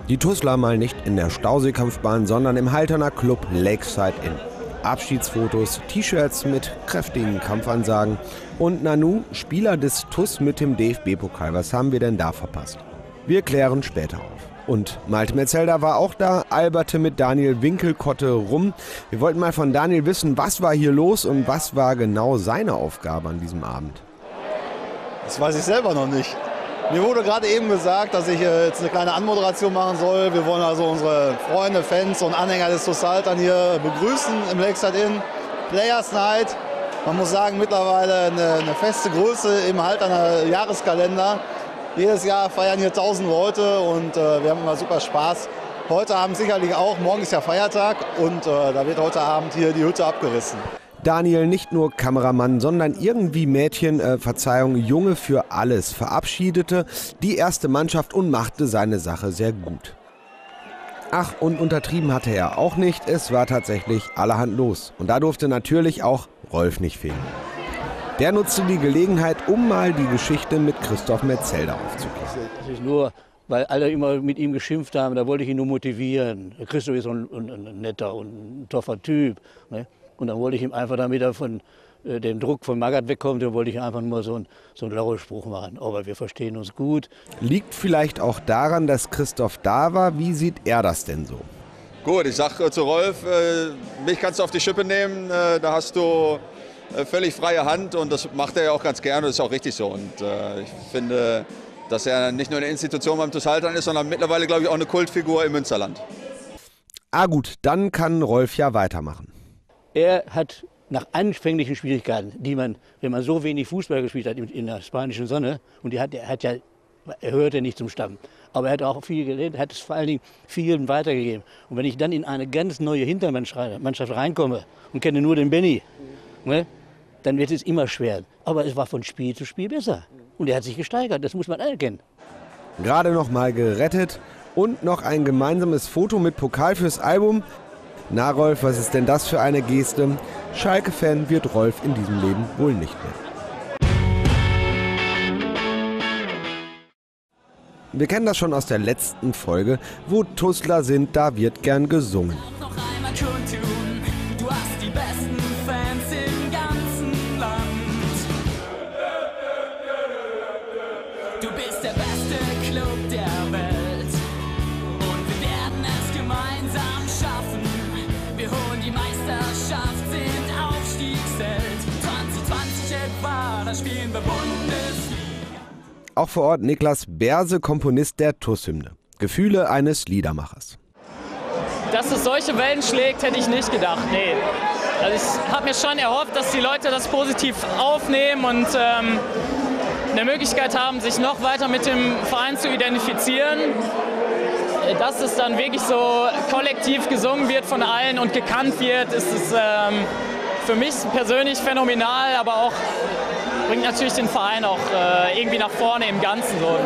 Die Tussler mal nicht in der Stauseekampfbahn, sondern im Halterner Club Lakeside Inn. Abschiedsfotos, T-Shirts mit kräftigen Kampfansagen und Nanu, Spieler des TuS mit dem DFB-Pokal. Was haben wir denn da verpasst? Wir klären später auf. Und Malte Metzelder war auch da, alberte mit Daniel Winkelkotte rum. Wir wollten mal von Daniel wissen, was war hier los und was war genau seine Aufgabe an diesem Abend. Das weiß ich selber noch nicht. Mir wurde gerade eben gesagt, dass ich jetzt eine kleine Anmoderation machen soll. Wir wollen also unsere Freunde, Fans und Anhänger des TuS Haltern hier begrüßen im Lakeside Inn. Players Night, man muss sagen, mittlerweile eine feste Größe im Halterner Jahreskalender. Jedes Jahr feiern hier 1000 Leute und wir haben immer super Spaß. Heute Abend sicherlich auch, morgen ist ja Feiertag und da wird heute Abend hier die Hütte abgerissen. Daniel, nicht nur Kameramann, sondern irgendwie Mädchen, Junge für alles, verabschiedete die erste Mannschaft und machte seine Sache sehr gut. Ach, und untertrieben hatte er auch nicht, es war tatsächlich allerhand los. Und da durfte natürlich auch Rolf nicht fehlen. Der nutzte die Gelegenheit, um mal die Geschichte mit Christoph Metzelder aufzuklären. Das ist nur, weil alle immer mit ihm geschimpft haben, da wollte ich ihn nur motivieren. Christoph ist so ein netter und ein toffer Typ, ne? Und dann wollte ich ihm einfach, damit er von dem Druck von Magath wegkommt, dann wollte ich einfach nur so einen Laurelspruch machen. Aber wir verstehen uns gut. Liegt vielleicht auch daran, dass Christoph da war. Wie sieht er das denn so? Gut, ich sage zu Rolf, mich kannst du auf die Schippe nehmen. Da hast du völlig freie Hand und das macht er ja auch ganz gerne. Das ist auch richtig so. Und ich finde, dass er nicht nur eine Institution beim TuS Haltern ist, sondern mittlerweile, glaube ich, auch eine Kultfigur im Münsterland. Ah gut, dann kann Rolf ja weitermachen. Er hat nach anfänglichen Schwierigkeiten, die man, wenn man so wenig Fußball gespielt hat in der spanischen Sonne, und er hörte nicht zum Stamm, aber er hat auch viel gelernt, hat es vor allen Dingen vielen weitergegeben. Und wenn ich dann in eine ganz neue Hintermannschaft reinkomme und kenne nur den Benny, ne, dann wird es immer schwer. Aber es war von Spiel zu Spiel besser. Und er hat sich gesteigert, das muss man anerkennen. Gerade noch mal gerettet und noch ein gemeinsames Foto mit Pokal fürs Album. Na Rolf, was ist denn das für eine Geste? Schalke-Fan wird Rolf in diesem Leben wohl nicht mehr. Wir kennen das schon aus der letzten Folge. Wo Tussler sind, da wird gern gesungen. Noch einmal kundtun, du hast die besten Fans im ganzen Land. Du bist der beste Club der Welt und wir werden es gemeinsam schaffen. Wir holen die Meisterschaft, sind Aufstiegsheld. 2020 etwa, da spielen wir Bundesliga. Auch vor Ort Niklas Berse, Komponist der TuS-Hymne. Gefühle eines Liedermachers. Dass es solche Wellen schlägt, hätte ich nicht gedacht, nee. Also ich habe mir schon erhofft, dass die Leute das positiv aufnehmen und eine Möglichkeit haben, sich noch weiter mit dem Verein zu identifizieren. Dass es dann wirklich so kollektiv gesungen wird von allen und gekannt wird, ist es für mich persönlich phänomenal, aber auch bringt natürlich den Verein auch irgendwie nach vorne im Ganzen. So.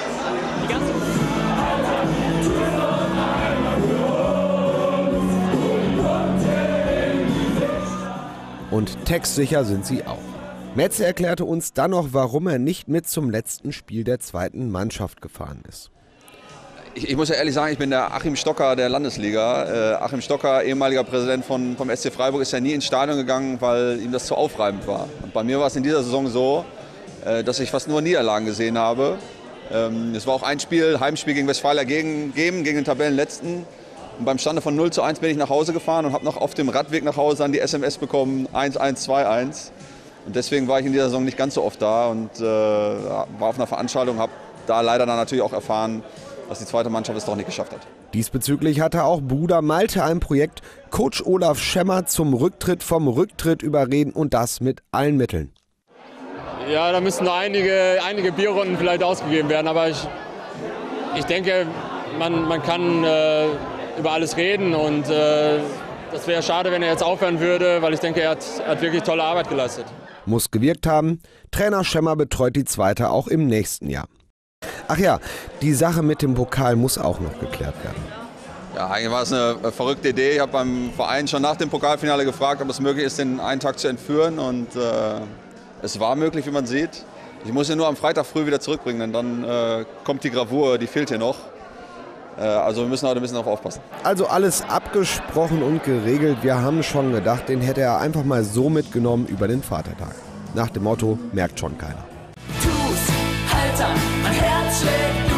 Und textsicher sind sie auch. Metze erklärte uns dann noch, warum er nicht mit zum letzten Spiel der zweiten Mannschaft gefahren ist. Ich muss ja ehrlich sagen, ich bin der Achim Stocker der Landesliga. Achim Stocker, ehemaliger Präsident vom SC Freiburg, ist ja nie ins Stadion gegangen, weil ihm das zu aufreibend war. Und bei mir war es in dieser Saison so, dass ich fast nur Niederlagen gesehen habe. Es war auch ein Spiel, Heimspiel gegen Westfalia gegen den Tabellenletzten. Und beim Stande von 0:1 bin ich nach Hause gefahren und habe noch auf dem Radweg nach Hause dann die SMS bekommen, 1-1, 2-1. Und deswegen war ich in dieser Saison nicht ganz so oft da und war auf einer Veranstaltung, habe da leider dann natürlich auch erfahren, dass die zweite Mannschaft es doch nicht geschafft hat. Diesbezüglich hatte auch Bruder Malte ein Projekt, Coach Olaf Schemmer zum Rücktritt vom Rücktritt überreden und das mit allen Mitteln. Ja, da müssen noch einige Bierrunden vielleicht ausgegeben werden, aber ich denke, man kann über alles reden und das wäre schade, wenn er jetzt aufhören würde, weil ich denke, er hat wirklich tolle Arbeit geleistet. Muss gewirkt haben. Trainer Schemmer betreut die zweite auch im nächsten Jahr. Ach ja, die Sache mit dem Pokal muss auch noch geklärt werden. Ja, eigentlich war es eine verrückte Idee. Ich habe beim Verein schon nach dem Pokalfinale gefragt, ob es möglich ist, den einen Tag zu entführen. Und es war möglich, wie man sieht. Ich muss ihn nur am Freitag früh wieder zurückbringen, denn dann kommt die Gravur, die fehlt hier noch. Also wir müssen heute ein bisschen darauf aufpassen. Also alles abgesprochen und geregelt. Wir haben schon gedacht, den hätte er einfach mal so mitgenommen über den Vatertag. Nach dem Motto, merkt schon keiner. Tu's, halt an, mein Herz schlägt